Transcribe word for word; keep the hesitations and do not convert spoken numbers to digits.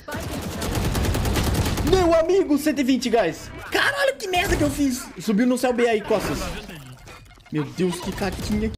Meu amigo, cento e vinte, guys. Caralho, que merda que eu fiz. Subiu no céu B aí, costas. Meu Deus, que caquinha.